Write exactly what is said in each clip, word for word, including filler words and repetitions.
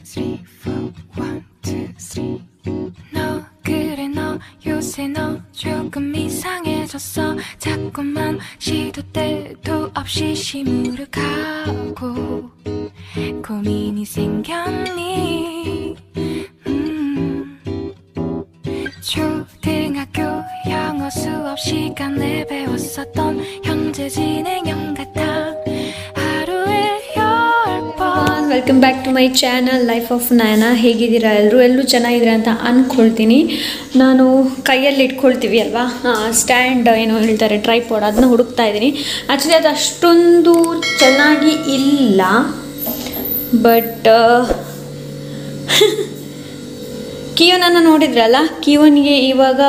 three, four, one, two, three. 너 그래 너 요새 너 조금 이상해졌어. 자꾸만 시도 때도 없이 시무룩하고 고민이 생겼니? 음. 초등학교 영어 수업 시간에 배웠었던 현재 진행형 같아. Welcome back to my channel life of Nayana. ಹೇಗಿದ್ದೀರಾ ಎಲ್ಲರೂ? ಎಲ್ಲರೂ ಚೆನ್ನಾಗಿದ್ದೀರಾ ಅಂತ ಅಂದ್ಕೊಳ್ತೀನಿ. ನಾನು ಕೈಯಲ್ಲಿ ಇಟ್ಕೊಳ್ತೀವಿ ಅಲ್ವಾ ಸ್ಟ್ಯಾಂಡ್, ಏನು ಹೇಳ್ತಾರೆ ಟ್ರೈಪಾಡ್, ಅದನ್ನ ಹುಡುಕ್ತಾ ಇದ್ದೀನಿ. ಆ್ಯಕ್ಚುಲಿ ಅದು ಅಷ್ಟೊಂದು ಚೆನ್ನಾಗಿ ಇಲ್ಲ, ಬಟ್ ಕಿಯೋನನ್ನು ನೋಡಿದ್ರಲ್ಲ, ಕಿಯೋನಿಗೆ ಇವಾಗ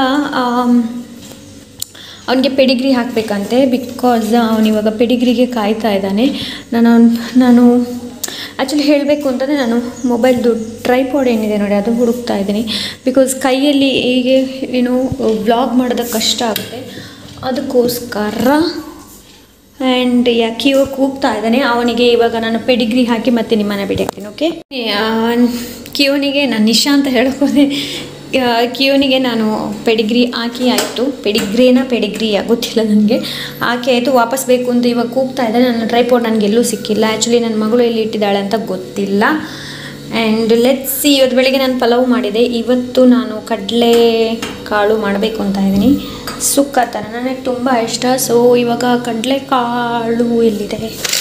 ಅವನಿಗೆ ಪೆಡಿಗ್ರಿ ಹಾಕಬೇಕಂತೆ. ಬಿಕಾಸ್ ಅವನಿವಾಗ ಪೆಡಿಗ್ರಿಗೆ ಕಾಯ್ತಾ ಇದ್ದಾನೆ. ನಾನು ನಾನು ಆ್ಯಕ್ಚುಲಿ ಹೇಳಬೇಕು ಅಂತಂದರೆ ನಾನು ಮೊಬೈಲ್ದು ಟ್ರೈಪಾಡ್ ಏನಿದೆ ನೋಡಿ ಅದು ಹುಡುಕ್ತಾ ಇದ್ದೀನಿ. ಬಿಕಾಸ್ ಕೈಯಲ್ಲಿ ಹೀಗೆ ಏನು ವ್ಲಾಗ್ ಮಾಡೋದಕ್ಕೆ ಕಷ್ಟ ಆಗುತ್ತೆ, ಅದಕ್ಕೋಸ್ಕರ. ಆ್ಯಂಡ್ ಯಾಕೆ ಇವಾಗ ಕೂಗ್ತಾ ಇದ್ದಾನೆ. ಅವನಿಗೆ ಇವಾಗ ನಾನು ಪೆಡಿಗ್ರಿ ಹಾಕಿ ಮತ್ತೆ ನಿಮ್ಮನ್ನ ಭೇಟಿ ಆಗ್ತೀನಿ. ಓಕೆ, ಕಿಯೋನಿಗೆ ನಾನು ನಿಶಾ ಅಂತ ಹೇಳ್ಬೋದೆ. ಕಿಯೋನಿಗೆ ನಾನು ಪೆಡಿಗ್ರಿ ಹಾಕಿ ಆಯಿತು. ಪೆಡಿಗ್ರೇನ ಪೆಡಿಗ್ರಿಯಾ ಗೊತ್ತಿಲ್ಲ ನನಗೆ. ಹಾಕಿ ಆಯಿತು, ವಾಪಸ್ ಬೇಕು ಅಂತ ಇವಾಗ ಕೂಗ್ತಾ ಇದ್ದೆ. ನನ್ನ ಟ್ರೈಪಾಡ್ ನನಗೆಲ್ಲೂ ಸಿಕ್ಕಿಲ್ಲ. ಆ್ಯಕ್ಚುಲಿ ನನ್ನ ಮಗಳು ಎಲ್ಲಿ ಇಟ್ಟಿದ್ದಾಳೆ ಅಂತ ಗೊತ್ತಿಲ್ಲ. And let's see. ಇವತ್ತು ಬೆಳಗ್ಗೆ ನಾನು ಪಲಾವ್ ಮಾಡಿದೆ. ಇವತ್ತು ನಾನು ಕಡಲೆ ಕಾಳು ಮಾಡಬೇಕು ಅಂತ ಇದ್ದೀನಿ, ಸುಕ್ಕ ಥರ. ನನಗೆ ತುಂಬ ಇಷ್ಟ. ಸೊ ಇವಾಗ ಕಡಲೆ ಕಾಳು ಎಲ್ಲಿದೆ?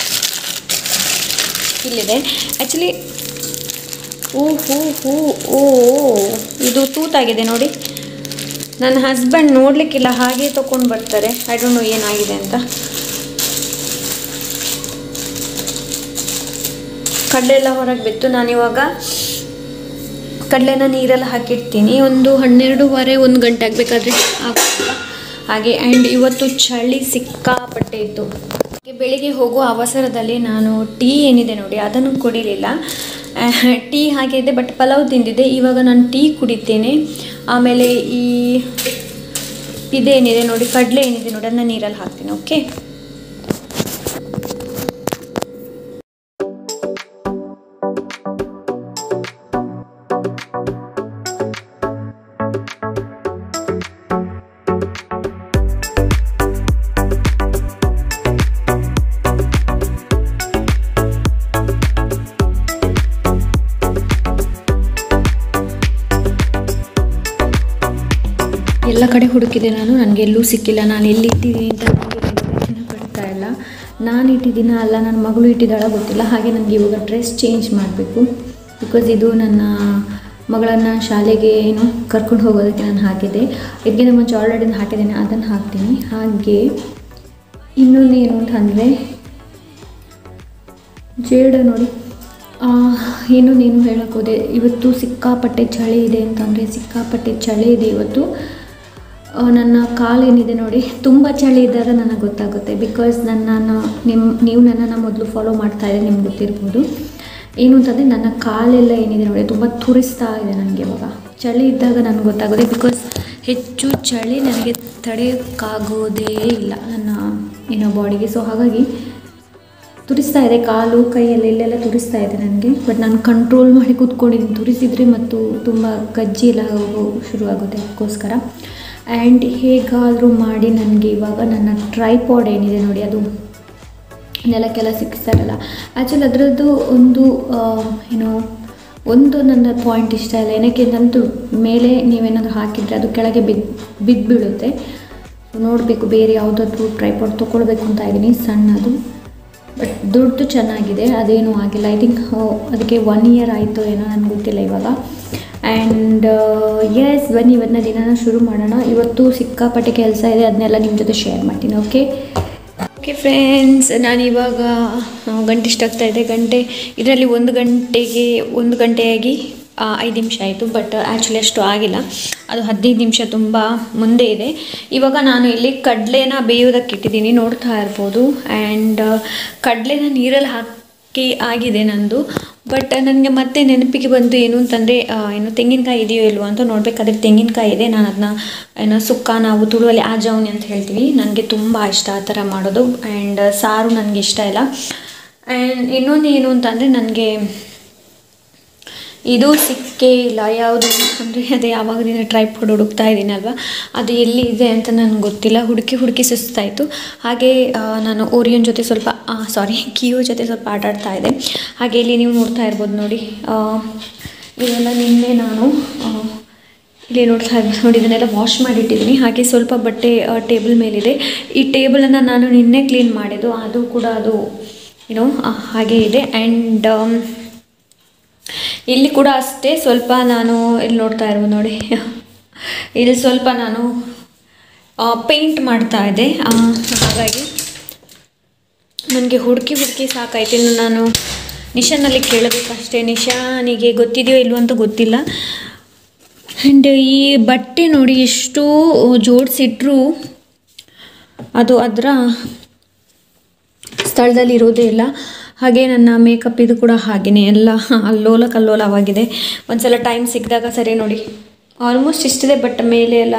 ಇಲ್ಲಿದೆ. ಆ್ಯಕ್ಚುಲಿ ಓ ಹೋ ಹೋ ಓ ಇದು ತೂತಾಗಿದೆ ನೋಡಿ. ನನ್ನ ಹಸ್ಬೆಂಡ್ ನೋಡಲಿಕ್ಕಿಲ್ಲ, ಹಾಗೆ ತೊಗೊಂಡು ಬರ್ತಾರೆ. ಐ ಡೋಂಟ್ ನೋ ಏನಾಗಿದೆ ಅಂತ. ಕಡಲೆ ಎಲ್ಲ ಹೊರಗೆ ಬಿತ್ತು. ನಾನಿವಾಗ ಕಡಲೆನ ನೀರೆಲ್ಲ ಹಾಕಿರ್ತೀನಿ. ಒಂದು ಹನ್ನೆರಡೂವರೆ ಒಂದು ಗಂಟೆ ಆಗಬೇಕಾದ್ರೆ ಆಗ್ತದೆ ಹಾಗೆ. ಆ್ಯಂಡ್ ಇವತ್ತು ಚಳಿ ಸಿಕ್ಕಾಪಟ್ಟೆ ಇತ್ತು. ಬೆಳಿಗ್ಗೆ ಹೋಗುವ ಅವಸರದಲ್ಲಿ ನಾನು ಟೀ ಏನಿದೆ ನೋಡಿ ಅದನ್ನು ಕುಡಿಲಿಲ್ಲ. ಟೀ ಹಾಕಿದ್ದೆ, ಬಟ್ ಪಲಾವ್ ತಿಂದಿದ್ದೆ. ಇವಾಗ ನಾನು ಟೀ ಕುಡಿತೇನೆ. ಆಮೇಲೆ ಈ ಇದೇನಿದೆ ನೋಡಿ, ಕಡಲೆ ಏನಿದೆ ನೋಡಿ ಅದನ್ನ ನೀರಲ್ಲಿ ಹಾಕ್ತೀನಿ. ಓಕೆ, ಎಲ್ಲ ಕಡೆ ಹುಡುಕಿದೆ ನಾನು, ನನಗೆಲ್ಲೂ ಸಿಕ್ಕಿಲ್ಲ. ನಾನು ಎಲ್ಲಿ ಇಟ್ಟಿದ್ದೀನಿ ಅಂತ ನನಗೆ ಪಡ್ತಾ ಇಲ್ಲ. ನಾನು ಇಟ್ಟಿದ್ದೀನ ಅಲ್ಲ ನನ್ನ ಮಗಳು ಇಟ್ಟಿದ್ದಾಳ ಗೊತ್ತಿಲ್ಲ. ಹಾಗೆ ನನಗೆ ಇವಾಗ ಡ್ರೆಸ್ ಚೇಂಜ್ ಮಾಡಬೇಕು. ಬಿಕಾಸ್ ಇದು ನನ್ನ ಮಗಳನ್ನು ಶಾಲೆಗೆ ಏನು ಕರ್ಕೊಂಡು ಹೋಗೋದಕ್ಕೆ ನಾನು ಹಾಕಿದ್ದೆ. ಇದಕ್ಕಿಂತ ಮುಂಚೆ ಆಲ್ರೆಡಿ ಹಾಕಿದ್ದೇನೆ, ಅದನ್ನು ಹಾಕ್ತೀನಿ. ಹಾಗೆ ಇನ್ನೊಂದು ಏನು ಅಂತಂದರೆ ಜೇಡ ನೋಡಿ. ಇನ್ನೊಂದೇನು ಹೇಳೋಕೆ ಹೋದೆ, ಇವತ್ತು ಸಿಕ್ಕಾಪಟ್ಟೆ ಚಳಿ ಇದೆ ಅಂತಂದರೆ ಸಿಕ್ಕಾಪಟ್ಟೆ ಚಳಿ ಇದೆ ಇವತ್ತು. ನನ್ನ ಕಾಲೇನಿದೆ ನೋಡಿ, ತುಂಬ ಚಳಿ ಇದ್ದಾಗ ನನಗೆ ಗೊತ್ತಾಗುತ್ತೆ. ಬಿಕಾಸ್ ನನ್ನನ್ನು ನಿಮ್ಮ ನೀವು ನನ್ನನ್ನು ಮೊದಲು ಫಾಲೋ ಮಾಡ್ತಾ ಇದ್ದರೆ ನಿಮ್ಗೆ ಗೊತ್ತಿರ್ಬೋದು. ಏನು ಅಂತಂದರೆ ನನ್ನ ಕಾಲೆಲ್ಲ ಏನಿದೆ ನೋಡಿ ತುಂಬ ತುರಿಸ್ತಾ ಇದೆ ನನಗೆ. ಇವಾಗ ಚಳಿ ಇದ್ದಾಗ ನನಗೆ ಗೊತ್ತಾಗೋದೆ. ಬಿಕಾಸ್ ಹೆಚ್ಚು ಚಳಿ ನನಗೆ ತಡೆಯೋಕ್ಕಾಗೋದೇ ಇಲ್ಲ ನನ್ನ ಏನೋ ಬಾಡಿಗೆ. ಸೊ ಹಾಗಾಗಿ ತುರಿಸ್ತಾ ಇದೆ ಕಾಲು, ಕೈಯಲ್ಲಿ ಇಲ್ಲೆಲ್ಲ ತುರಿಸ್ತಾ ಇದೆ ನನಗೆ. ಬಟ್ ನಾನು ಕಂಟ್ರೋಲ್ ಮಾಡಿ ಕೂತ್ಕೊಂಡಿದ್ದೀನಿ. ತುರಿಸಿದರೆ ಮತ್ತು ತುಂಬ ಕಜ್ಜಿ ಎಲ್ಲ ಹೋಗೋ ಶುರುವಾಗುತ್ತೆ, ಅದಕ್ಕೋಸ್ಕರ. ಆ್ಯಂಡ್ ಹೇಗಾದರೂ ಮಾಡಿ ನನಗೆ ಇವಾಗ ನನ್ನ ಟ್ರೈಪಾಡ್ ಏನಿದೆ ನೋಡಿ ಅದು ನೆಲಕ್ಕೆಲ್ಲ ಸಿಕ್ಕಿಸ್ತಾರಲ್ಲ. ಆ್ಯಕ್ಚುಲಿ ಅದರದ್ದು ಒಂದು ಏನೋ ಒಂದು ನನ್ನ ಪಾಯಿಂಟ್ ಇಷ್ಟ ಇಲ್ಲ. ಏನಕ್ಕೆ ಅಂತಂದು ಮೇಲೆ ನೀವೇನಾದರೂ ಹಾಕಿದರೆ ಅದು ಕೆಳಗೆ ಬಿದ್ದು ಬಿದ್ದು ಬೀಳುತ್ತೆ. ನೋಡಬೇಕು ಬೇರೆ ಯಾವುದಾದ್ರೂ ಟ್ರೈಪಾಡ್ ತೊಗೊಳ್ಬೇಕು ಅಂತ ಇದ್ದೀನಿ, ಸಣ್ಣದು. ಬಟ್ ದುಡ್ಡು ಚೆನ್ನಾಗಿದೆ, ಅದೇನೂ ಆಗಿಲ್ಲ. ಐ ಥಿಂಕ್ ಅದಕ್ಕೆ ಒನ್ ಇಯರ್ ಆಯಿತು ಏನೋ, ನನಗೆ ಗೊತ್ತಿಲ್ಲ ಇವಾಗ. ಆ್ಯಂಡ್ ಎಸ್, ಬನ್ನಿ ಇವತ್ತಿನ ದಿನನ ಶುರು ಮಾಡೋಣ. ಇವತ್ತು ಸಿಕ್ಕಾಪಟ್ಟೆ ಕೆಲಸ ಇದೆ, ಅದನ್ನೆಲ್ಲ ನಿಮ್ಮ ಜೊತೆ ಶೇರ್ ಮಾಡ್ತೀನಿ. ಓಕೆ ಓಕೆ ಫ್ರೆಂಡ್ಸ್, ನಾನಿವಾಗ ಗಂಟೆ ಇಷ್ಟಾಗ್ತಾ ಇದೆ. ಗಂಟೆ ಇದರಲ್ಲಿ ಒಂದು ಗಂಟೆಗೆ ಒಂದು ಗಂಟೆಯಾಗಿ ಐದು ನಿಮಿಷ ಆಯಿತು. ಬಟ್ ಆ್ಯಕ್ಚುಲಿ ಅಷ್ಟು ಆಗಿಲ್ಲ, ಅದು ಹದಿನೈದು ನಿಮಿಷ ತುಂಬ ಮುಂದೆ ಇದೆ. ಇವಾಗ ನಾನು ಇಲ್ಲಿ ಕಡಲೆನ ಬೇಯೋದಕ್ಕೆ ಇಟ್ಟಿದ್ದೀನಿ, ನೋಡ್ತಾ ಇರ್ಬೋದು. ಆ್ಯಂಡ್ ಕಡಲೆನ ನೀರಲ್ಲಿ ಹಾಕಿ ಆಗಿದೆ ನಂದು. ಬಟ್ ನನಗೆ ಮತ್ತೆ ನೆನಪಿಗೆ ಬಂತು ಏನು ಅಂತಂದರೆ ಏನು ತೆಂಗಿನಕಾಯಿ ಇದೆಯೋ ಇಲ್ವೋ ಅಂತ ನೋಡಬೇಕಾದ್ರೆ ತೆಂಗಿನಕಾಯಿ ಇದೆ. ನಾನು ಅದನ್ನ ಏನೋ ಸುಕ್ಕ, ನಾವು ತುಳುವಲ್ಲಿ ಆಜಾವನಿ ಅಂತ ಹೇಳ್ತೀವಿ. ನನಗೆ ತುಂಬ ಇಷ್ಟ ಆ ಥರ ಮಾಡೋದು. ಆ್ಯಂಡ್ ಸಾರು ನನಗೆ ಇಷ್ಟ ಇಲ್ಲ. ಆ್ಯಂಡ್ ಇನ್ನೊಂದು ಏನು ಅಂತಂದರೆ ನನಗೆ ಇದು ಸಿಕ್ಕೇ ಇಲ್ಲ. ಯಾವುದು ಅಂದರೆ ಅದೇ ಯಾವಾಗದಿಂದ ಟ್ರೈಪಾಡ್ ಹುಡುಕ್ತಾ ಇದ್ದೀನಲ್ವ, ಅದು ಎಲ್ಲಿ ಇದೆ ಅಂತ ನನಗೆ ಗೊತ್ತಿಲ್ಲ. ಹುಡುಕಿ ಹುಡುಕಿ ಸುಸ್ತಾಯಿತು. ಹಾಗೆ ನಾನು ಓರಿಯನ್ ಜೊತೆ ಸ್ವಲ್ಪ ಸಾರಿ ಕಿಯೋ ಜೊತೆ ಸ್ವಲ್ಪ ಆಟ ಆಡ್ತಾ ಇದ್ದೆ. ಹಾಗೆ ಇಲ್ಲಿ ನೀವು ನೋಡ್ತಾ ಇರ್ಬೋದು ನೋಡಿ, ಇದೆಲ್ಲ ನಿನ್ನೆ ನಾನು ಇಲ್ಲಿ ನೋಡ್ತಾ ಇರ್ಬೋದು ನೋಡಿ, ಇದನ್ನೆಲ್ಲ ವಾಶ್ ಮಾಡಿಟ್ಟಿದ್ದೀನಿ. ಹಾಗೆ ಸ್ವಲ್ಪ ಬಟ್ಟೆ ಟೇಬಲ್ ಮೇಲಿದೆ. ಈ ಟೇಬಲನ್ನು ನಾನು ನಿನ್ನೆ ಕ್ಲೀನ್ ಮಾಡಿದ್ದು, ಅದು ಕೂಡ ಅದು ಏನೋ ಹಾಗೆ ಇದೆ. ಆ್ಯಂಡ್ ಇಲ್ಲಿ ಕೂಡ ಅಷ್ಟೇ ಸ್ವಲ್ಪ ನಾನು ಇಲ್ಲಿ ನೋಡ್ತಾ ಇರ್ಬೋದು ನೋಡಿ, ಇಲ್ಲಿ ಸ್ವಲ್ಪ ನಾನು ಪೇಂಟ್ ಮಾಡ್ತಾ ಇದ್ದೆ. ಹಾಗಾಗಿ ನನಗೆ ಹುಡುಕಿ ಹುಡುಕಿ ಸಾಕಾಯ್ತು. ಇನ್ನು ನಾನು ನಿಶಾನಲ್ಲಿ ಕೇಳಬೇಕಷ್ಟೇ. ನಿಶಾನಿಗೆ ಗೊತ್ತಿದೆಯೋ ಇಲ್ವೋ ಅಂತ ಗೊತ್ತಿಲ್ಲ. ಆ್ಯಂಡ್ ಈ ಬಟ್ಟೆ ನೋಡಿ ಎಷ್ಟು ಜೋಡಿಸಿಟ್ರೂ ಅದು ಅದರ ಸ್ಥಳದಲ್ಲಿ ಇರೋದೇ ಇಲ್ಲ. ಹಾಗೆ ನನ್ನ ಮೇಕಪ್ ಇದು ಕೂಡ ಹಾಗೆಯೇ ಎಲ್ಲ ಅಲ್ಲೋಲ ಕಲ್ಲೋಲವಾಗಿದೆ. ಒಂದು ಸಲ ಟೈಮ್ ಸಿಕ್ಕಿದಾಗ ಸರಿ ನೋಡಿ, ಆಲ್ಮೋಸ್ಟ್ ಇಷ್ಟಿದೆ, ಬಟ್ ಮೇಲೆ ಎಲ್ಲ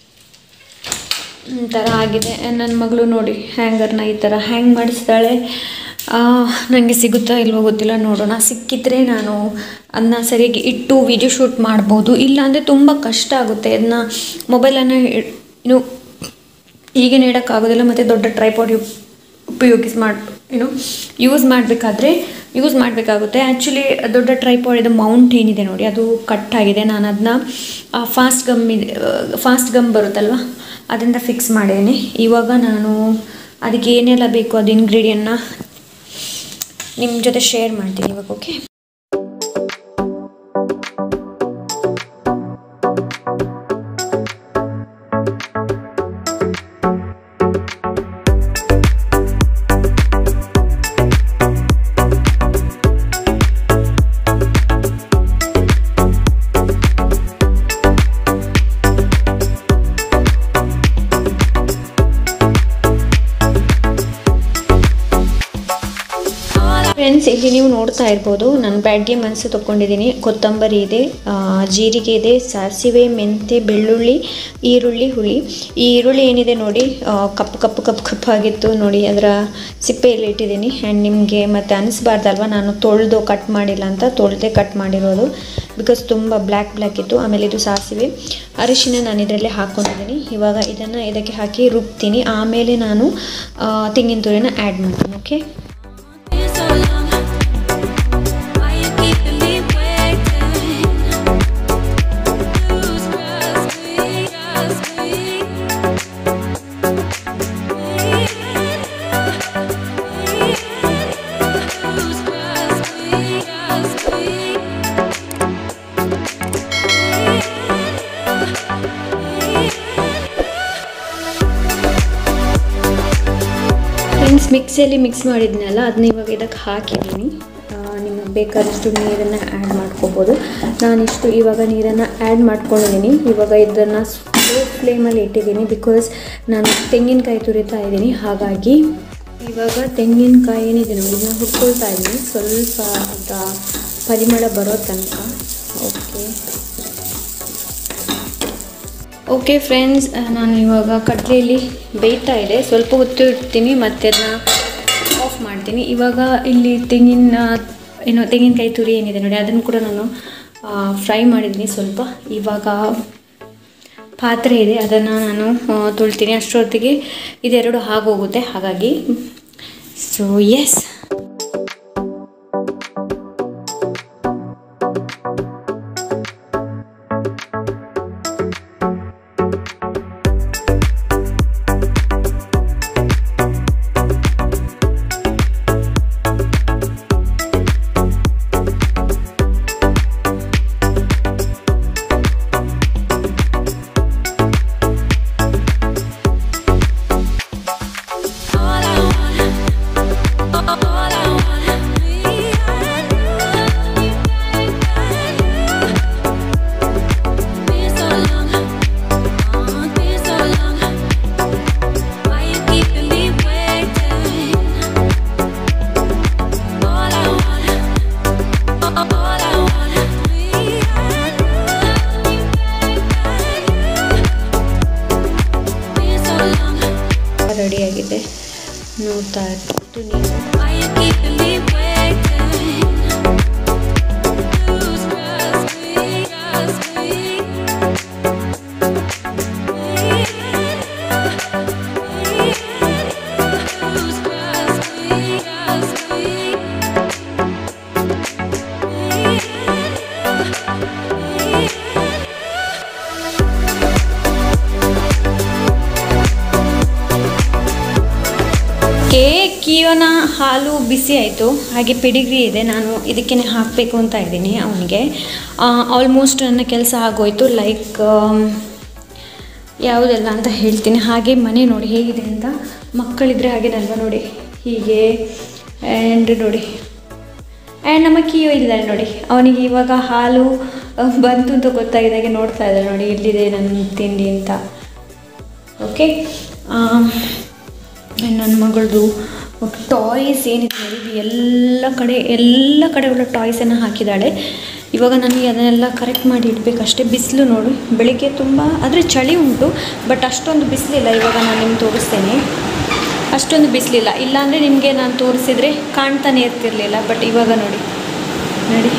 ಥರ ಆಗಿದೆ. ನನ್ನ ಮಗಳು ನೋಡಿ ಹ್ಯಾಂಗರ್ನ ಈ ಥರ ಹ್ಯಾಂಗ್ ಮಾಡಿಸ್ತಾಳೆ. ನನಗೆ ಸಿಗುತ್ತಾ ಇಲ್ವೋ ಗೊತ್ತಿಲ್ಲ, ನೋಡೋಣ. ಸಿಕ್ಕಿದ್ರೆ ನಾನು ಅದನ್ನ ಸರಿಯಾಗಿ ಇಟ್ಟು ವಿಡಿಯೋ ಶೂಟ್ ಮಾಡ್ಬೋದು. ಇಲ್ಲಾಂದರೆ ತುಂಬ ಕಷ್ಟ ಆಗುತ್ತೆ. ಅದನ್ನ ಮೊಬೈಲನ್ನು ಇನ್ನು ಹೀಗೆ ನೀಡೋಕ್ಕಾಗೋದಿಲ್ಲ. ಮತ್ತು ದೊಡ್ಡ ಟ್ರೈಪಾಡ್ ಉಪಯೋಗಿಸಿ ಮಾಡಿ ಏನು ಯೂಸ್ ಮಾಡಬೇಕಾದ್ರೆ ಯೂಸ್ ಮಾಡಬೇಕಾಗುತ್ತೆ. ಆ್ಯಕ್ಚುಲಿ ದೊಡ್ಡ ಟ್ರೈಪಾಡ್ ಇದು ಮೌಂಟ್ ಏನಿದೆ ನೋಡಿ, ಅದು ಕಟ್ ಆಗಿದೆ. ನಾನು ಅದನ್ನ ಫಾಸ್ಟ್ ಗಮ್ ಇದೆ ಫಾಸ್ಟ್ ಗಮ್ ಬರುತ್ತಲ್ವ, ಅದರಿಂದ ಫಿಕ್ಸ್ ಮಾಡಿದ್ದೀನಿ. ಇವಾಗ ನಾನು ಅದಕ್ಕೆ ಏನೆಲ್ಲ ಬೇಕು ಅದು ಇಂಗ್ರೀಡಿಯೆಂಟ್ನ ನಿಮ್ಮ ಜೊತೆ ಶೇರ್ ಮಾಡ್ತೀನಿ ಇವಾಗ. ಓಕೆ, ಫ್ರೆಂಡ್ಸ್, ಇಲ್ಲಿ ನೀವು ನೋಡ್ತಾ ಇರ್ಬೋದು ನಾನು ಬ್ಯಾಡ್ಗೆ ಮೆಣಸು ತೊಗೊಂಡಿದ್ದೀನಿ, ಕೊತ್ತಂಬರಿ ಇದೆ, ಜೀರಿಗೆ ಇದೆ, ಸಾಸಿವೆ, ಮೆಂತೆ, ಬೆಳ್ಳುಳ್ಳಿ, ಈರುಳ್ಳಿ, ಹುಳಿ. ಈ ಈರುಳ್ಳಿ ಏನಿದೆ ನೋಡಿ ಕಪ್ಪು ಕಪ್ಪು ಕಪ್ಪು ಕಪ್ಪಾಗಿತ್ತು ನೋಡಿ, ಅದರ ಸಿಪ್ಪೆಯಲ್ಲಿ ಇಟ್ಟಿದ್ದೀನಿ. ಆ್ಯಂಡ್ ನಿಮಗೆ ಮತ್ತೆ ಅನಿಸ್ಬಾರ್ದಲ್ವ ನಾನು ತೊಳೆದು ಕಟ್ ಮಾಡಿಲ್ಲ ಅಂತ, ತೊಳೆದೇ ಕಟ್ ಮಾಡಿರೋದು, ಬಿಕಾಸ್ ತುಂಬ ಬ್ಲ್ಯಾಕ್ ಬ್ಲ್ಯಾಕ್ ಇತ್ತು. ಆಮೇಲೆ ಇದು ಸಾಸಿವೆ, ಅರಿಶಿನ ನಾನು ಇದರಲ್ಲೇ ಹಾಕ್ಕೊಂಡಿದ್ದೀನಿ. ಇವಾಗ ಇದನ್ನು ಇದಕ್ಕೆ ಹಾಕಿ ರುಬ್ತೀನಿ. ಆಮೇಲೆ ನಾನು ತೆಂಗಿನ ತುರಿನ ಆ್ಯಡ್ ಮಾಡ್ತೀನಿ. ಓಕೆ, ಫ್ರೆಂಡ್ಸ್, ಮಿಕ್ಸಿಯಲ್ಲಿ ಮಿಕ್ಸ್ ಮಾಡಿದ್ನಲ್ಲ ಅದನ್ನ ಇವಾಗ ಇದಕ್ಕೆ ಹಾಕಿದ್ದೀನಿ. ನಿಮಗೆ ಬೇಕಾದಷ್ಟು ನೀರನ್ನು ಆ್ಯಡ್ ಮಾಡ್ಕೋಬೋದು. ನಾನಿಷ್ಟು ಇವಾಗ ನೀರನ್ನು ಆ್ಯಡ್ ಮಾಡ್ಕೊಂಡಿದ್ದೀನಿ. ಇವಾಗ ಇದನ್ನು ಸ್ಲೋ ಫ್ಲೇಮಲ್ಲಿ ಇಟ್ಟಿದ್ದೀನಿ, ಬಿಕಾಸ್ ನಾನು ತೆಂಗಿನಕಾಯಿ ತುರಿತಾ ಇದ್ದೀನಿ. ಹಾಗಾಗಿ ಇವಾಗ ತೆಂಗಿನಕಾಯಿ ಏನಿದೆ ನೋಡಿ ಇದನ್ನ ಹುರ್ಕೊಳ್ತಾ ಇದ್ದೀನಿ, ಸ್ವಲ್ಪ ಅದರ ಪರಿಮಳ ಬರೋ ತನಕ. ಓಕೆ ಓಕೆ ಫ್ರೆಂಡ್ಸ್, ನಾನು ಇವಾಗ ಕಡಲೆಯಲ್ಲಿ ಬೇಯ್ತಾ ಇದೆ, ಸ್ವಲ್ಪ ಹೊತ್ತು ಇಡ್ತೀನಿ ಮತ್ತು ಅದನ್ನ ಆಫ್ ಮಾಡ್ತೀನಿ. ಇವಾಗ ಇಲ್ಲಿ ತೆಂಗಿನ ಏನೋ ತೆಂಗಿನಕಾಯಿ ತುರಿ ಏನಿದೆ ನೋಡಿ ಅದನ್ನು ಕೂಡ ನಾನು ಫ್ರೈ ಮಾಡಿದ್ದೀನಿ ಸ್ವಲ್ಪ. ಇವಾಗ ಪಾತ್ರೆ ಇದೆ, ಅದನ್ನು ನಾನು ತೊಳ್ತೀನಿ. ಅಷ್ಟೊತ್ತಿಗೆ ಇದೆರಡು ಆಗೋಗುತ್ತೆ. ಹಾಗಾಗಿ ಸೊ ಎಸ್, ರೆಡಿಯಾಗಿದೆ ನೋಡ್ತಾ ಇರ್ಬೋದು ನೀವು. ಹಾಲು ಬಿಸಿ ಆಯಿತು. ಹಾಗೆ ಪೆಡಿಗ್ರಿ ಇದೆ, ನಾನು ಇದಕ್ಕೇ ಹಾಕಬೇಕು ಅಂತ ಇದ್ದೀನಿ ಅವನಿಗೆ. ಆಲ್ಮೋಸ್ಟ್ ನನ್ನ ಕೆಲಸ ಆಗೋಯ್ತು. ಲೈಕ್ ಯಾವುದೆಲ್ಲ ಅಂತ ಹೇಳ್ತೀನಿ. ಹಾಗೆ ಮನೆ ನೋಡಿ ಹೇಗಿದೆ ಅಂತ. ಮಕ್ಕಳಿದ್ರೆ ಹಾಗೇನಲ್ವ ನೋಡಿ, ಹೀಗೆ. ಆ್ಯಂಡ್ ನೋಡಿ, ಆ್ಯಂಡ್ ನಮ್ಮ ಕಿಯೋ ಇದ್ದಾರೆ ನೋಡಿ. ಅವನಿಗೆ ಇವಾಗ ಹಾಲು ಬಂತು ಅಂತ ಗೊತ್ತಾಗಿದ್ದಾಗೆ ನೋಡ್ತಾ ಇದ್ದಾರೆ ನೋಡಿ, ಇಲ್ಲಿದೆ ನನ್ನ ತಿಂಡಿ ಅಂತ. ಓಕೆ, ನನ್ನ ಮಗಳದು ಟಾಯ್ಸ್ ಏನಿದೆ ನೋಡಿ, ಎಲ್ಲ ಕಡೆ ಎಲ್ಲ ಕಡೆ ಒಳ್ಳೆ ಟಾಯ್ಸನ್ನು ಹಾಕಿದ್ದಾಳೆ. ಇವಾಗ ನನಗೆ ಅದನ್ನೆಲ್ಲ ಕರೆಕ್ಟ್ ಮಾಡಿ ಇಡಬೇಕಷ್ಟೇ. ಬಿಸಿಲು ನೋಡಿ, ಬೆಳಿಗ್ಗೆ ತುಂಬ ಆದರೆ ಚಳಿ ಉಂಟು, ಬಟ್ ಅಷ್ಟೊಂದು ಬಿಸಿಲಿಲ್ಲ. ಇವಾಗ ನಾನು ನಿಮ್ಗೆ ತೋರಿಸ್ತೇನೆ, ಅಷ್ಟೊಂದು ಬಿಸಿಲಿಲ್ಲ. ಇಲ್ಲಾಂದರೆ ನಿಮಗೆ ನಾನು ತೋರಿಸಿದರೆ ಕಾಣ್ತಾನೆ ಇರ್ತಿರಲಿಲ್ಲ. ಬಟ್ ಇವಾಗ ನೋಡಿ ನೋಡಿ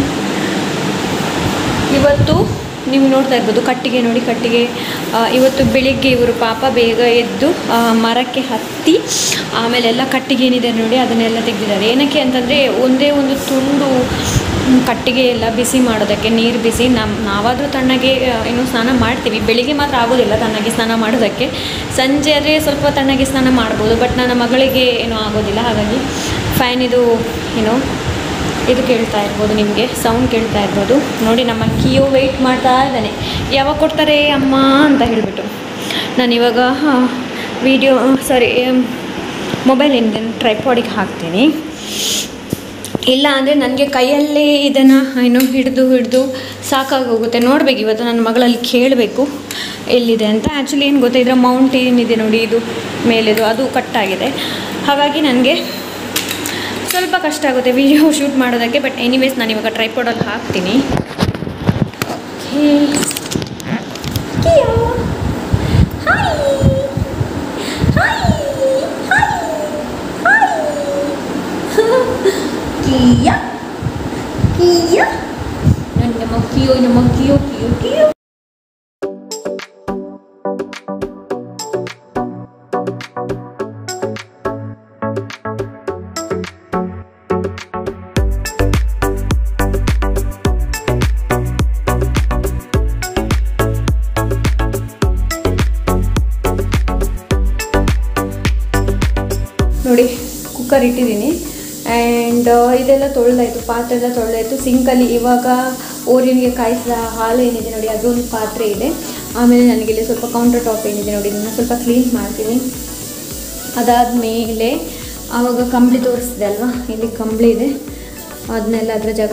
ಇವತ್ತು ನೀವು ನೋಡ್ತಾ ಇರ್ಬೋದು ಕಟ್ಟಿಗೆ ನೋಡಿ, ಕಟ್ಟಿಗೆ ಇವತ್ತು ಬೆಳಿಗ್ಗೆ ಇವರು ಪಾಪ ಬೇಗ ಎದ್ದು ಮರಕ್ಕೆ ಹತ್ತಿ ಆಮೇಲೆಲ್ಲ ಕಟ್ಟಿಗೆ ಏನಿದೆ ನೋಡಿ ಅದನ್ನೆಲ್ಲ ತೆಗೆದಿದ್ದಾರೆ. ಏನಕ್ಕೆ ಅಂತಂದರೆ ಒಂದೇ ಒಂದು ತುಂಡು ಕಟ್ಟಿಗೆ ಎಲ್ಲ ಬಿಸಿ ಮಾಡೋದಕ್ಕೆ, ನೀರು ಬಿಸಿ. ನಮ್ಮ ನಾವಾದರೂ ತಣ್ಣಗೆ ಏನು ಸ್ನಾನ ಮಾಡ್ತೀವಿ, ಬೆಳಿಗ್ಗೆ ಮಾತ್ರ ಆಗೋದಿಲ್ಲ ತಣ್ಣಗೆ ಸ್ನಾನ ಮಾಡೋದಕ್ಕೆ. ಸಂಜೆ ಆದರೆ ಸ್ವಲ್ಪ ತಣ್ಣಗೆ ಸ್ನಾನ ಮಾಡ್ಬೋದು, ಬಟ್ ನನ್ನ ಮಗಳಿಗೆ ಏನೂ ಆಗೋದಿಲ್ಲ. ಹಾಗಾಗಿ ಫ್ಯಾನ್ ಇದು ಏನೋ ಇದು ಕೇಳ್ತಾ ಇರ್ಬೋದು, ನಿಮಗೆ ಸೌಂಡ್ ಕೇಳ್ತಾ ಇರ್ಬೋದು ನೋಡಿ. ನಮ್ಮ ಕಿಯೋ ವೆಯ್ಟ್ ಮಾಡ್ತಾ ಇದ್ದಾನೆ, ಯಾವಾಗ ಕೊಡ್ತಾರೆ ಅಮ್ಮ ಅಂತ ಹೇಳಿಬಿಟ್ಟು. ನಾನಿವಾಗ ವಿಡಿಯೋ ಸಾರಿ ಮೊಬೈಲ್ ಏನಿದೆ ಟ್ರೈಪಾಡಿಗೆ ಹಾಕ್ತೀನಿ. ಇಲ್ಲ ಅಂದರೆ ನನಗೆ ಕೈಯಲ್ಲೇ ಇದನ್ನು ಏನು ಹಿಡಿದು ಹಿಡಿದು ಸಾಕಾಗಿ ಹೋಗುತ್ತೆ. ನೋಡಬೇಕು ಇವತ್ತು ನನ್ನ ಮಗಳಲ್ಲಿ ಕೇಳಬೇಕು ಎಲ್ಲಿದೆ ಅಂತ. ಆ್ಯಕ್ಚುಲಿ ಏನು ಗೊತ್ತಾ, ಇದರ ಮೌಂಟ್ ಏನಿದೆ ನೋಡಿ, ಇದು ಮೇಲೆದು ಅದು ಕಟ್ಟಾಗಿದೆ. ಹಾಗಾಗಿ ನನಗೆ ಸ್ವಲ್ಪ ಕಷ್ಟ ಆಗುತ್ತೆ ವಿಡಿಯೋ ಶೂಟ್ ಮಾಡೋದಕ್ಕೆ. ಬಟ್ ಎನಿವೇಸ್ ನಾನು ಇವಾಗ ಟ್ರೈಪಾಡಲ್ಲಿ ಹಾಕ್ತೀನಿ. Kia, Kia, nama Kio, nama Kio, Kio, Kio. ನೋಡಿ ಕುಕ್ಕರ್ ಇಟ್ಟಿದ್ದೀನಿ. ಆ್ಯಂಡ್ ಇದೆಲ್ಲ ತೊಳೆದಾಯಿತು, ಪಾತ್ರೆ ಎಲ್ಲ ತೊಳೆದಾಯಿತು. ಸಿಂಕಲ್ಲಿ ಇವಾಗ ಓರಿಯನ್ಗೆ ಕಾಯಿಸಿದ ಹಾಲು ಏನಿದೆ ನೋಡಿ ಅದೊಂದು ಪಾತ್ರೆ ಇದೆ. ಆಮೇಲೆ ನನಗೆ ಇಲ್ಲಿ ಸ್ವಲ್ಪ ಕೌಂಟರ್ ಟಾಪ್ ಏನಿದೆ ನೋಡಿ ಇದನ್ನು ಸ್ವಲ್ಪ ಕ್ಲೀನ್ ಮಾಡ್ತೀನಿ. ಅದಾದಮೇಲೆ ಆವಾಗ ಕಂಬಳಿ ತೋರಿಸಿದೆ ಅಲ್ವಾ, ಇಲ್ಲಿ ಕಂಬಳಿ ಇದೆ, ಅದನ್ನೆಲ್ಲ ಅದರ ಜಾಗ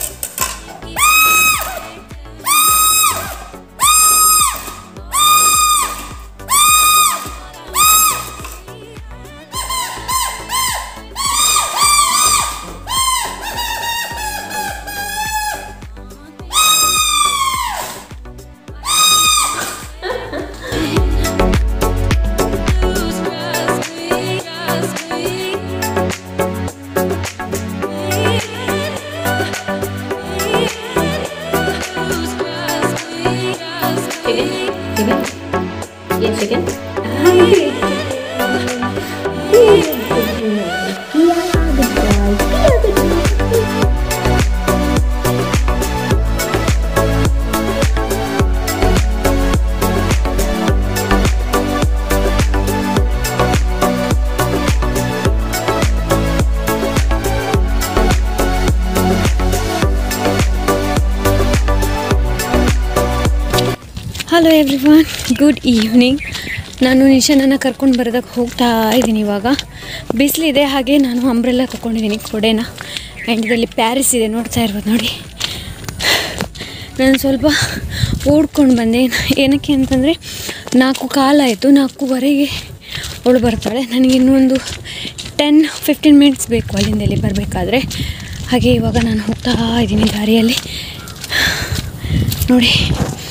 ಹಲೋ ಎವ್ರಿವನ್, ಗುಡ್ ಈವ್ನಿಂಗ್. ನಾನು ನಿಶಾನನ್ನು ಕರ್ಕೊಂಡು ಬರೋದಕ್ಕೆ ಹೋಗ್ತಾ ಇದ್ದೀನಿ. ಇವಾಗ ಬಿಸಿಲಿದೆ, ಹಾಗೆ ನಾನು ಅಂಬ್ರೆಲ್ಲ ತೊಗೊಂಡಿದ್ದೀನಿ ಕೊಡೆನ. ಆ್ಯಂಡ್ ಇದರಲ್ಲಿ ಪ್ಯಾರಿಸ್ ಇದೆ, ನೋಡ್ತಾ ಇರ್ಬೋದು ನೋಡಿ. ನಾನು ಸ್ವಲ್ಪ ಓಡ್ಕೊಂಡು ಬಂದೆ. ಏನಕ್ಕೆ ಅಂತಂದರೆ ನಾಲ್ಕು ಕಾಲಾಯಿತು, ನಾಲ್ಕೂವರೆಗೆ ಅವಳು ಬರ್ತಾಳೆ. ನನಗೆ ಇನ್ನೊಂದು ಟೆನ್ ಫಿಫ್ಟೀನ್ ಮಿನಿಟ್ಸ್ ಬೇಕು ಅಲ್ಲಿಂದ ಇಲ್ಲಿ ಬರಬೇಕಾದ್ರೆ. ಹಾಗೆ ಇವಾಗ ನಾನು ಹೋಗ್ತಾ ಇದ್ದೀನಿ ದಾರಿಯಲ್ಲಿ ನೋಡಿ.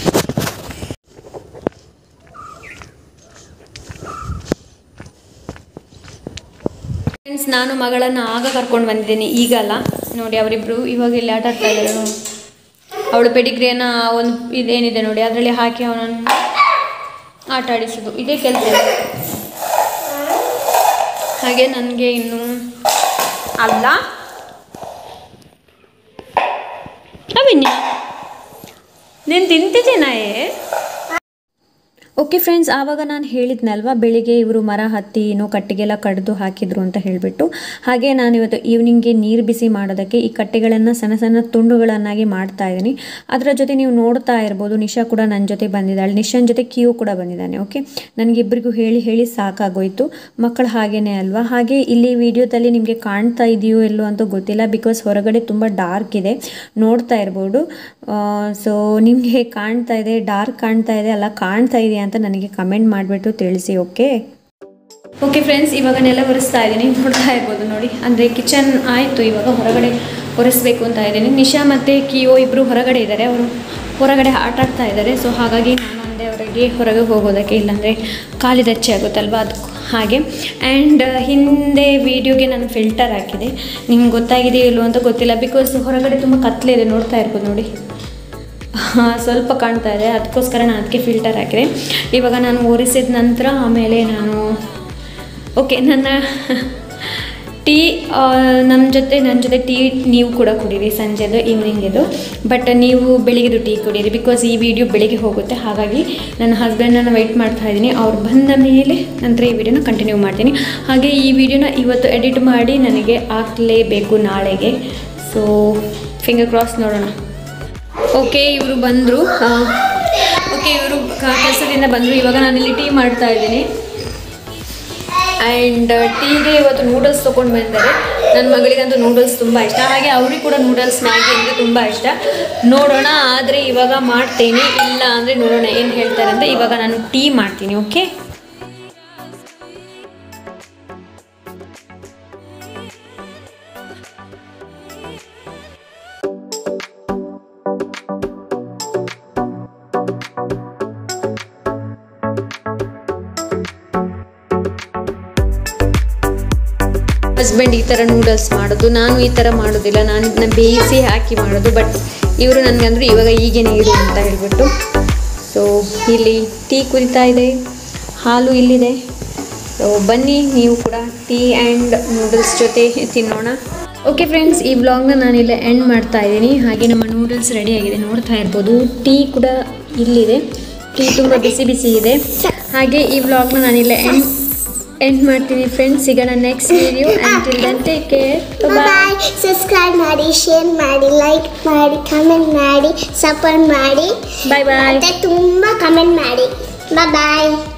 ಫ್ರೆಂಡ್ಸ್, ನಾನು ಮಗಳನ್ನು ಆಗ ಕರ್ಕೊಂಡು ಬಂದಿದ್ದೀನಿ, ಈಗಲ್ಲ ನೋಡಿ. ಅವರಿಬ್ಬರು ಇವಾಗ ಇಲ್ಲಿ ಆಟ ಆಡ್ತಾ ಇದ್ದಾರೆ. ಅವಳು ಪೆಡಿಗ್ರಿಯನ್ನು ಒಂದು ಇದೇನಿದೆ ನೋಡಿ ಅದರಲ್ಲಿ ಹಾಕಿ ಅವನನ್ನು ಆಟ ಆಡಿಸೋದು, ಇದೇ ಕೆಲಸ. ಹಾಗೆ ನನಗೆ ಇನ್ನು ಅಲ್ಲ ಅವಿನ್ಯ ನೀನು ತಿಂತಿದ್ದೀನಾಯೇ. ಓಕೆ ಫ್ರೆಂಡ್ಸ್, ಆವಾಗ ನಾನು ಹೇಳಿದ್ನಲ್ವ ಬೆಳಿಗ್ಗೆ ಇವರು ಮರ ಹತ್ತಿ ಏನೋ ಕಟ್ಟಿಗೆಲ್ಲ ಕಡಿದು ಹಾಕಿದ್ರು ಅಂತ ಹೇಳಿಬಿಟ್ಟು, ಹಾಗೆ ನಾನು ಇವತ್ತು ಈವ್ನಿಂಗ್ಗೆ ನೀರು ಬಿಸಿ ಮಾಡೋದಕ್ಕೆ ಈ ಕಟ್ಟೆಗಳನ್ನು ಸಣ್ಣ ಸಣ್ಣ ತುಂಡುಗಳನ್ನಾಗಿ ಮಾಡ್ತಾ ಇದ್ದೀನಿ. ಅದರ ಜೊತೆ ನೀವು ನೋಡ್ತಾ ಇರ್ಬೋದು, ನಿಶಾ ಕೂಡ ನನ್ನ ಜೊತೆ ಬಂದಿದ್ದಾಳೆ, ನಿಶಾನ್ ಜೊತೆ ಕಿಯೋ ಕೂಡ ಬಂದಿದ್ದಾನೆ. ಓಕೆ, ನನಗಿಬ್ಬರಿಗೂ ಹೇಳಿ ಹೇಳಿ ಸಾಕಾಗೋಯ್ತು, ಮಕ್ಕಳು ಹಾಗೇನೆ ಅಲ್ವಾ. ಹಾಗೆ ಇಲ್ಲಿ ವಿಡಿಯೋದಲ್ಲಿ ನಿಮಗೆ ಕಾಣ್ತಾ ಇದೆಯೋ ಎಲ್ಲೋ ಅಂತ ಗೊತ್ತಿಲ್ಲ, ಬಿಕಾಸ್ ಹೊರಗಡೆ ತುಂಬ ಡಾರ್ಕ್ ಇದೆ, ನೋಡ್ತಾ ಇರ್ಬೋದು. ಸೊ ನಿಮಗೆ ಕಾಣ್ತಾ ಇದೆ, ಡಾರ್ಕ್ ಕಾಣ್ತಾ ಇದೆ ಅಲ್ಲ ಕಾಣ್ತಾ ಇದೆಯಾ ಅಂತ ನನಗೆ ಕಮೆಂಟ್ ಮಾಡಿಬಿಟ್ಟು ತಿಳಿಸಿ. ಓಕೆ ಓಕೆ ಫ್ರೆಂಡ್ಸ್, ಇವಾಗ ನೆಲ ಒರೆಸ್ತಾ ಇದ್ದೀನಿ, ನೋಡ್ತಾ ಇರ್ಬೋದು ನೋಡಿ. ಅಂದರೆ ಕಿಚನ್ ಆಯಿತು, ಇವಾಗ ಹೊರಗಡೆ ಒರೆಸ್ಬೇಕು ಅಂತ ಇದ್ದೀನಿ. ನಿಶಾ ಮತ್ತು ಕಿಯೋ ಇಬ್ಬರು ಹೊರಗಡೆ ಇದ್ದಾರೆ, ಅವರು ಹೊರಗಡೆ ಆಟ ಆಡ್ತಾ ಇದ್ದಾರೆ. ಸೊ ಹಾಗಾಗಿ ನಾನು ಅಂದೆ ಅವರಿಗೆ ಹೊರಗೆ ಹೋಗೋದಕ್ಕೆ, ಇಲ್ಲಾಂದರೆ ಕಾಲಿದಚ್ಚೆ ಆಗುತ್ತಲ್ವ ಅದಕ್ಕೂ ಹಾಗೆ. ಆ್ಯಂಡ್ ಹಿಂದೆ ವೀಡಿಯೋಗೆ ನಾನು ಫಿಲ್ಟರ್ ಹಾಕಿದೆ, ನಿಮ್ಗೆ ಗೊತ್ತಾಗಿದೆಯೋ ಇಲ್ಲೋ ಅಂತ ಗೊತ್ತಿಲ್ಲ, ಬಿಕಾಸ್ ಹೊರಗಡೆ ತುಂಬ ಕತ್ಲಿದೆ, ನೋಡ್ತಾ ಇರ್ಬೋದು ನೋಡಿ, ಸ್ವಲ್ಪ ಕಾಣ್ತಾ ಇದೆ, ಅದಕ್ಕೋಸ್ಕರ ನಾನು ಅದಕ್ಕೆ ಫಿಲ್ಟರ್ ಹಾಕಿದೆ. ಇವಾಗ ನಾನು ಒರೆಸಿದ ನಂತರ ಆಮೇಲೆ ನಾನು ಓಕೆ ನನ್ನ ಟೀ ನಮ್ಮ ಜೊತೆ ನನ್ನ ಜೊತೆ ಟೀ ನೀವು ಕೂಡ ಕುಡೀರಿ, ಸಂಜೆದು ಈವ್ನಿಂಗಿದು. ಬಟ್ ನೀವು ಬೆಳಿಗ್ಗೆದು ಟೀ ಕುಡೀರಿ, ಬಿಕಾಸ್ ಈ ವಿಡಿಯೋ ಬೆಳಿಗ್ಗೆ ಹೋಗುತ್ತೆ. ಹಾಗಾಗಿ ನನ್ನ ಹಸ್ಬೆಂಡನ್ನು ವೆಯ್ಟ್ ಮಾಡ್ತಾ ಇದ್ದೀನಿ, ಅವ್ರು ಬಂದ ಮೇಲೆ ನಂತರ ಈ ವಿಡಿಯೋನ ಕಂಟಿನ್ಯೂ ಮಾಡ್ತೀನಿ. ಹಾಗೆ ಈ ವಿಡಿಯೋನ ಇವತ್ತು ಎಡಿಟ್ ಮಾಡಿ ನನಗೆ ಹಾಕಲೇಬೇಕು ನಾಳೆಗೆ. ಸೊ ಫಿಂಗರ್ ಕ್ರಾಸ್, ನೋಡೋಣ. ಓಕೆ, ಇವರು ಬಂದರು. ಓಕೆ, ಇವರು ಕೆಲಸದಿಂದ ಬಂದರು. ಇವಾಗ ನಾನಿಲ್ಲಿ ಟೀ ಮಾಡ್ತಾ ಇದ್ದೀನಿ. ಆ್ಯಂಡ್ ಟೀಗೆ ಇವತ್ತು ನೂಡಲ್ಸ್ ತೊಗೊಂಡು ಬಂದರೆ, ನನ್ನ ಮಗಳಿಗಂತೂ ನೂಡಲ್ಸ್ ತುಂಬ ಇಷ್ಟ, ಹಾಗೆ ಅವ್ರಿಗೆ ಕೂಡ ನೂಡಲ್ಸ್ ಮ್ಯಾಗಿ ಅಂದರೆ ತುಂಬ ಇಷ್ಟ. ನೋಡೋಣ, ಆದರೆ ಇವಾಗ ಮಾಡ್ತೀನಿ, ಇಲ್ಲ ಅಂದರೆ ನೋಡೋಣ ಏನು ಹೇಳ್ತಾರೆ ಅಂತ. ಇವಾಗ ನಾನು ಟೀ ಮಾಡ್ತೀನಿ. ಓಕೆ, ಹಸ್ಬೆಂಡ್ ಈ ಥರ ನೂಡಲ್ಸ್ ಮಾಡೋದು, ನಾನು ಈ ಥರ ಮಾಡೋದಿಲ್ಲ, ನಾನು ಇದನ್ನ ಬೇಯಿಸಿ ಹಾಕಿ ಮಾಡೋದು. ಬಟ್ ಇವರು ನನಗಂದ್ರು ಇವಾಗ ಈಗೇನೆ ಇಡು ಅಂತ ಹೇಳಿಬಿಟ್ಟು. ಸೊ ಇಲ್ಲಿ ಟೀ ಕುರಿತಾ ಇದೆ, ಹಾಲು ಇಲ್ಲಿದೆ. ಸೊ ಬನ್ನಿ ನೀವು ಕೂಡ ಟೀ ಆ್ಯಂಡ್ ನೂಡಲ್ಸ್ ಜೊತೆ ತಿನ್ನೋಣ. ಓಕೆ ಫ್ರೆಂಡ್ಸ್, ಈ ವ್ಲಾಗ್ನ ನಾನಿಲ್ಲೇ ಎಂಡ್ ಮಾಡ್ತಾ ಇದ್ದೀನಿ. ಹಾಗೆ ನಮ್ಮ ನೂಡಲ್ಸ್ ರೆಡಿಯಾಗಿದೆ, ನೋಡ್ತಾ ಇರ್ಬೋದು. ಟೀ ಕೂಡ ಇಲ್ಲಿದೆ, ಟೀ ತುಂಬ ಬಿಸಿ ಬಿಸಿ ಇದೆ. ಹಾಗೆ ಈ ವ್ಲಾಗ್ನ ನಾನಿಲ್ಲೇ ಎಂಡ್ ಎಂಡ್ ಮಾಡ್ತೀನಿ ಫ್ರೆಂಡ್ಸ್. ಸಿಗೋಣ next video. Until then take care, bye. Subscribe ಮಾಡಿ, ಶೇರ್ ಮಾಡಿ, ಲೈಕ್ ಮಾಡಿ, ಕಮೆಂಟ್ ಮಾಡಿ, ಸಪೋರ್ಟ್ ಮಾಡಿ. ಬಾಯ್ ಬಾಯ್. ಮತ್ತೆ ತುಂಬ ಕಮೆಂಟ್ ಮಾಡಿ. ಬಾಯ್ ಬಾಯ್.